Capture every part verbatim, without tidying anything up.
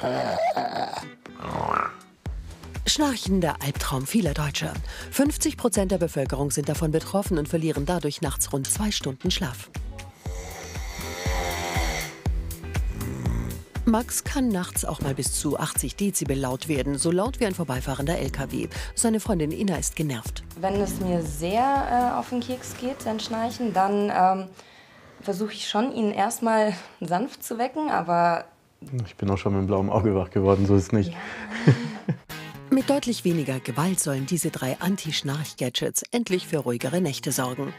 Schnarchen, der Albtraum vieler Deutscher. fünfzig Prozent der Bevölkerung sind davon betroffen und verlieren dadurch nachts rund zwei Stunden Schlaf. Max kann nachts auch mal bis zu achtzig Dezibel laut werden, so laut wie ein vorbeifahrender L K W. Seine Freundin Ina ist genervt. Wenn es mir sehr äh, auf den Keks geht, sein Schnarchen, dann ähm, versuche ich schon, ihn erstmal sanft zu wecken, aber... Ich bin auch schon mit dem blauen Auge wach geworden, so ist es nicht. Ja. Mit deutlich weniger Gewalt sollen diese drei Anti-Schnarch-Gadgets endlich für ruhigere Nächte sorgen.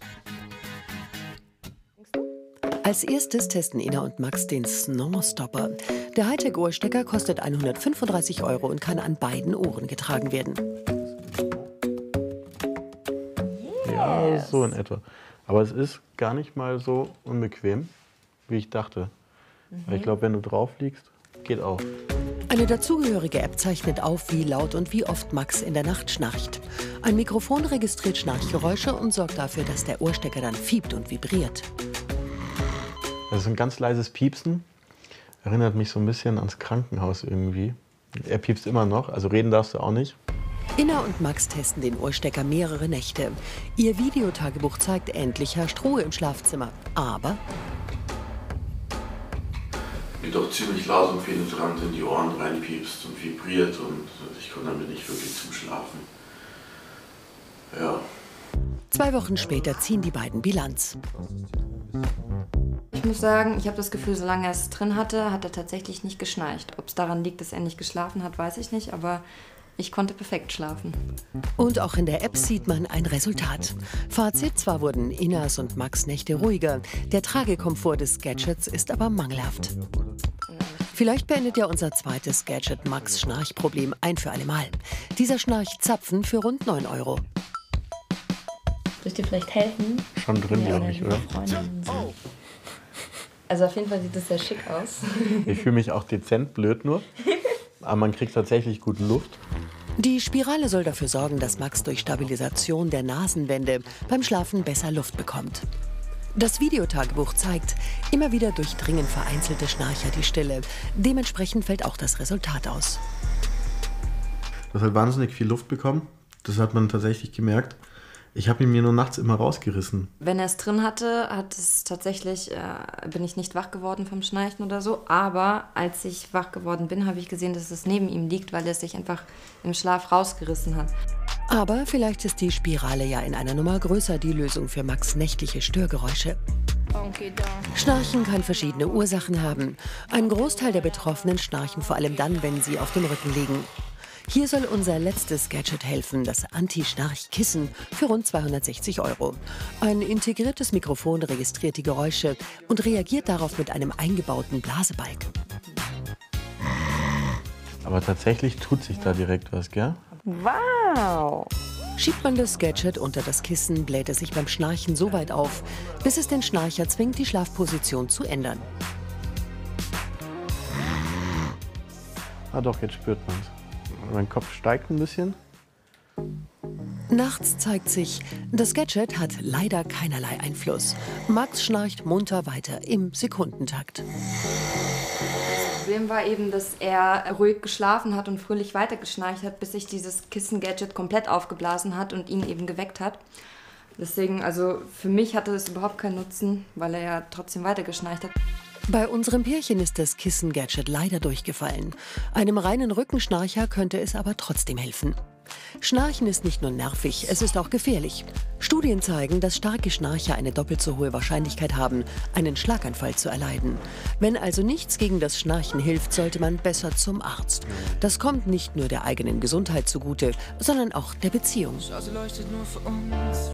Als erstes testen Ina und Max den Snore-Stopper. Der Hightech-Ohrstecker kostet hundertfünfunddreißig Euro und kann an beiden Ohren getragen werden. Yes. Ja, so in etwa. Aber es ist gar nicht mal so unbequem, wie ich dachte. Mhm. Weil ich glaube, wenn du drauf liegst, geht auch. Eine dazugehörige App zeichnet auf, wie laut und wie oft Max in der Nacht schnarcht. Ein Mikrofon registriert Schnarchgeräusche und sorgt dafür, dass der Ohrstecker dann fiebt und vibriert. Das ist ein ganz leises Piepsen. Erinnert mich so ein bisschen ans Krankenhaus irgendwie. Er piepst immer noch, also reden darfst du auch nicht. Ina und Max testen den Ohrstecker mehrere Nächte. Ihr Videotagebuch zeigt, endlich herrscht Ruhe im Schlafzimmer. Aber... Mir doch ziemlich laut und penetrant in die Ohren reinpiepst und vibriert und ich komme damit nicht wirklich zum Schlafen. Ja. Zwei Wochen später ziehen die beiden Bilanz. Ich muss sagen, ich habe das Gefühl, solange er es drin hatte, hat er tatsächlich nicht geschnarcht. Ob es daran liegt, dass er nicht geschlafen hat, weiß ich nicht, aber ich konnte perfekt schlafen. Und auch in der App sieht man ein Resultat. Fazit: Zwar wurden Inas und Max Nächte ruhiger, der Tragekomfort des Gadgets ist aber mangelhaft. Vielleicht beendet ja unser zweites Gadget Max Schnarchproblem ein für alle Mal. Dieser Schnarchzapfen für rund neun Euro. Soll ich dir vielleicht helfen? Schon drin, Ja, glaube ich, oder? So. Also auf jeden Fall sieht das sehr schick aus. Ich fühle mich auch dezent blöd nur. Aber man kriegt tatsächlich gut Luft. Die Spirale soll dafür sorgen, dass Max durch Stabilisation der Nasenwände beim Schlafen besser Luft bekommt. Das Videotagebuch zeigt, immer wieder durchdringen vereinzelte Schnarcher die Stille. Dementsprechend fällt auch das Resultat aus. Das hat wahnsinnig viel Luft bekommen. Das hat man tatsächlich gemerkt. Ich habe ihn mir nur nachts immer rausgerissen. Wenn er es drin hatte, hat es tatsächlich, äh, bin ich nicht wach geworden vom Schnarchen oder so. Aber als ich wach geworden bin, habe ich gesehen, dass es neben ihm liegt, weil er es sich einfach im Schlaf rausgerissen hat. Aber vielleicht ist die Spirale ja in einer Nummer größer die Lösung für Max' nächtliche Störgeräusche. Schnarchen kann verschiedene Ursachen haben. Ein Großteil der Betroffenen schnarchen vor allem dann, wenn sie auf dem Rücken liegen. Hier soll unser letztes Gadget helfen, das Anti-Schnarch-Kissen für rund zweihundertsechzig Euro. Ein integriertes Mikrofon registriert die Geräusche und reagiert darauf mit einem eingebauten Blasebalg. Aber tatsächlich tut sich da direkt was, gell? Wow! Schiebt man das Gadget unter das Kissen, bläht es sich beim Schnarchen so weit auf, bis es den Schnarcher zwingt, die Schlafposition zu ändern. Ah doch, jetzt spürt man es. Mein Kopf steigt ein bisschen. Nachts zeigt sich, das Gadget hat leider keinerlei Einfluss. Max schnarcht munter weiter im Sekundentakt. Das Problem war eben, dass er ruhig geschlafen hat und fröhlich weitergeschnarcht hat, bis sich dieses Kissen-Gadget komplett aufgeblasen hat und ihn eben geweckt hat. Deswegen, also für mich hatte es überhaupt keinen Nutzen, weil er ja trotzdem weitergeschnarcht hat. Bei unserem Pärchen ist das Kissen-Gadget leider durchgefallen. Einem reinen Rückenschnarcher könnte es aber trotzdem helfen. Schnarchen ist nicht nur nervig, es ist auch gefährlich. Studien zeigen, dass starke Schnarcher eine doppelt so hohe Wahrscheinlichkeit haben, einen Schlaganfall zu erleiden. Wenn also nichts gegen das Schnarchen hilft, sollte man besser zum Arzt. Das kommt nicht nur der eigenen Gesundheit zugute, sondern auch der Beziehung. Straße leuchtet nur für uns.